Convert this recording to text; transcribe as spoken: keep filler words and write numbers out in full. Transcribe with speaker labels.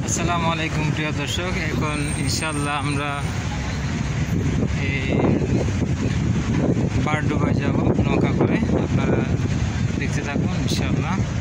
Speaker 1: আসসালামু আলাইকুম প্রিয় দর্শক, এখন ইনশাল্লাহ আমরা এই বারডুবায় যাব নৌকা করে। আপনারা দেখতে থাকুন ইনশাল্লাহ।